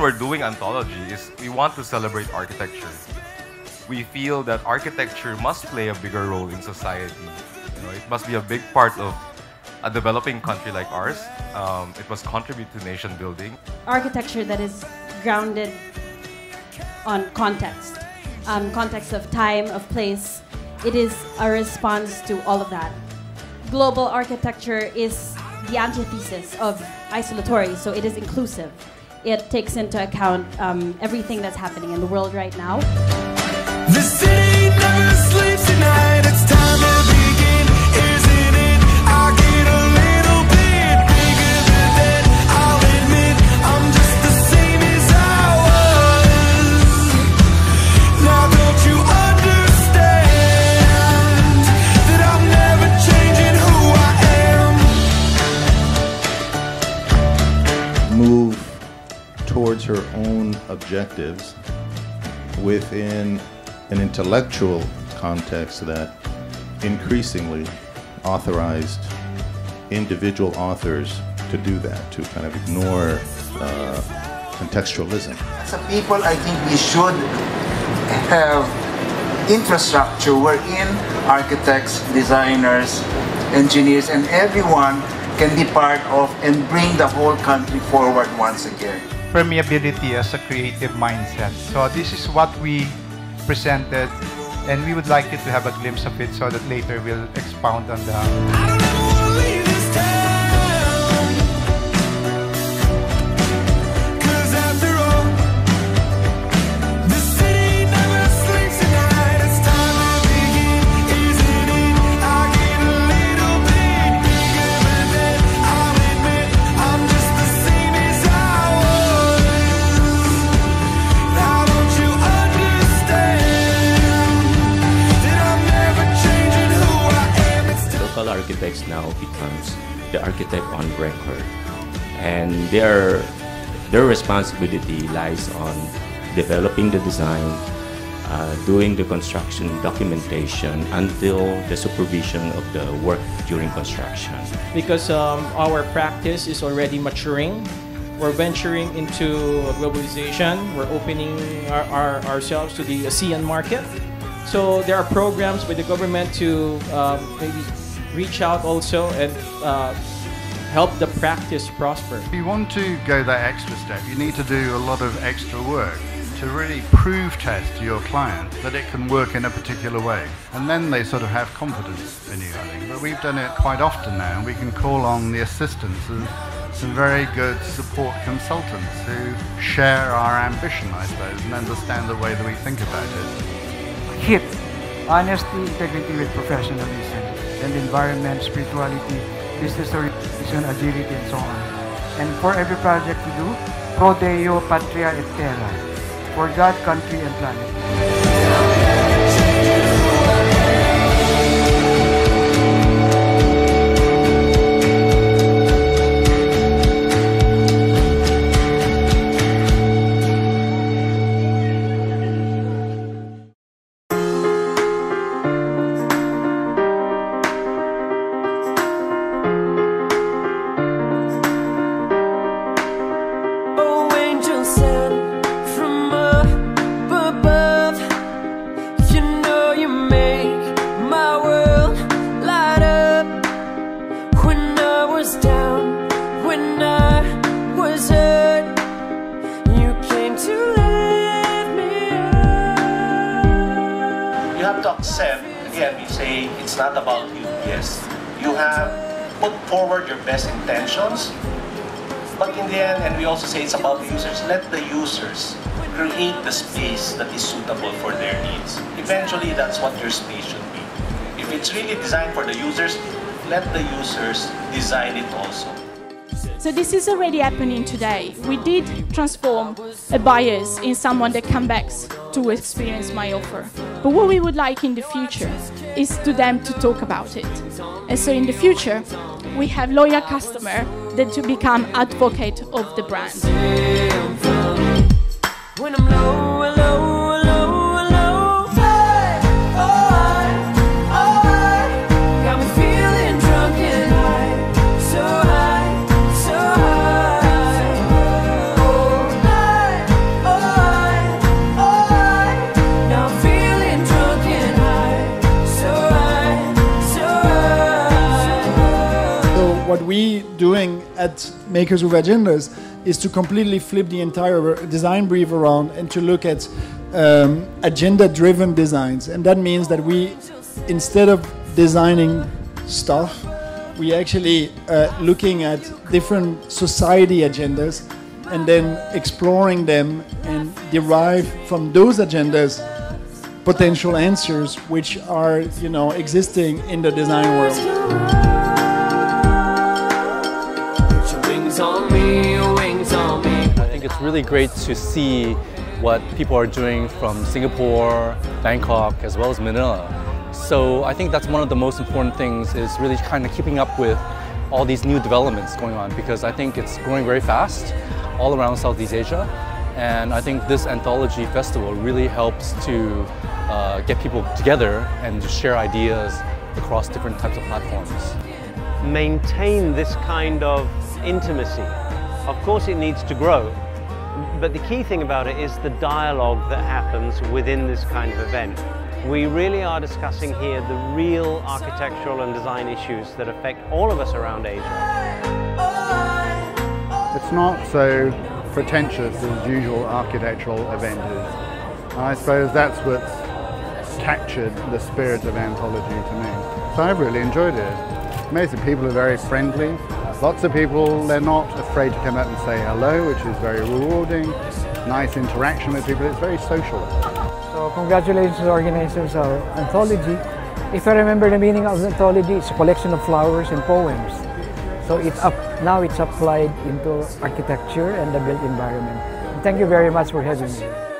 we're doing Anthology is we want to celebrate architecture. We feel that architecture must play a bigger role in society. It must be a big part of a developing country like ours. It must contribute to nation building. Architecture that is grounded on context, context of time, of place. It is a response to all of that. Global architecture is the antithesis of isolatory, so it is inclusive. It takes into account everything that's happening in the world right now. The city never sleeps at night. It's time to begin, isn't it? I get a little bit bigger than that. I'll admit I'm just the same as I was. Now don't you understand that I'm never changing who I am? Move towards her own objectives within an intellectual context that increasingly authorized individual authors to do that, to kind of ignore contextualism. As a people, I think we should have infrastructure wherein architects, designers, engineers, and everyone can be part of and bring the whole country forward once again. Permeability as a creative mindset. So this is what we presented, and we would like you to have a glimpse of it so that later we'll expound on the... Architects now becomes the architect on record, and their responsibility lies on developing the design, doing the construction documentation until the supervision of the work during construction. Because our practice is already maturing, we're venturing into globalization, we're opening ourselves to the ASEAN market. So there are programs by the government to maybe reach out also and help the practice prosper. If you want to go that extra step, you need to do a lot of extra work to really prove test to your client that it can work in a particular way. And then they sort of have confidence in you, I think. But we've done it quite often now, and we can call on the assistance of some very good support consultants who share our ambition, I suppose, and understand the way that we think about it. HIP, honesty, integrity with professionalism, and environment, spirituality, business orientation, agility, and so on. And for every project we do, Pro Deo, Patria, et Terra, for God, country, and planet. Again, we say it's not about you. Yes, you have put forward your best intentions, but in the end, and we also say it's about the users. Let the users create the space that is suitable for their needs. Eventually, that's what your space should be. If it's really designed for the users, let the users design it also. So this is already happening today. We did transform a buyers in someone that comes back to experience my offer. But what we would like in the future is to them to talk about it. And so in the future, we have loyal customer that to become advocate of the brand. When I'm low, low, low, low, hey, oh, got me feeling drunk and high, so high, so high, oh, high, we doing at Makers with Agendas is to completely flip the entire design brief around and to look at agenda-driven designs. And that means that we, instead of designing stuff, we actually looking at different society agendas and then exploring them and derive from those agendas potential answers which are, you know, existing in the design world. I think it's really great to see what people are doing from Singapore, Bangkok, as well as Manila. So I think that's one of the most important things, is really kind of keeping up with all these new developments going on, because I think it's growing very fast all around Southeast Asia. And I think this Anthology Festival really helps to get people together and to share ideas across different types of platforms. Maintain this kind of intimacy. Of course it needs to grow, but the key thing about it is the dialogue that happens within this kind of event. We really are discussing here the real architectural and design issues that affect all of us around Asia. It's not so pretentious as usual architectural event is. I suppose that's what's captured the spirit of Anthology to me. So I've really enjoyed it. Amazing, people are very friendly. Lots of people, they're not afraid to come up and say hello, which is very rewarding. Nice interaction with people, it's very social. So congratulations to the organizers of Anthology. If I remember the meaning of Anthology, it's a collection of flowers and poems. So now it's applied into architecture and the built environment. Thank you very much for having me.